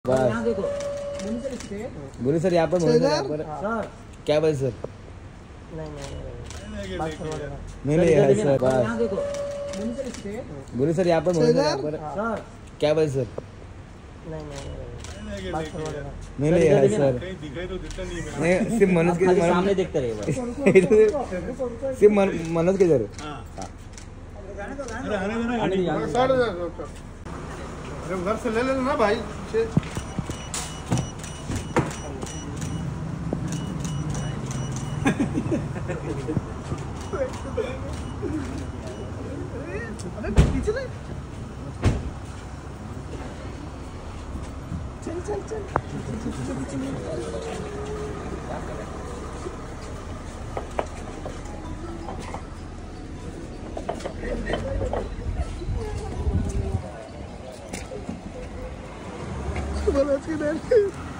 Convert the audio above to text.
यहाँ देखो बोले सर यहाँ पर क्या बोले सर नहीं यार सर यहाँ देखो बोले सर यहाँ पर क्या बोले सर नहीं यार सर नहीं सिर्फ मनोज के सामने देखते रहे सिर्फ मनोज के जरूर घर से ले लेना भाई अरे पीछे ले चल चल चल मनोज की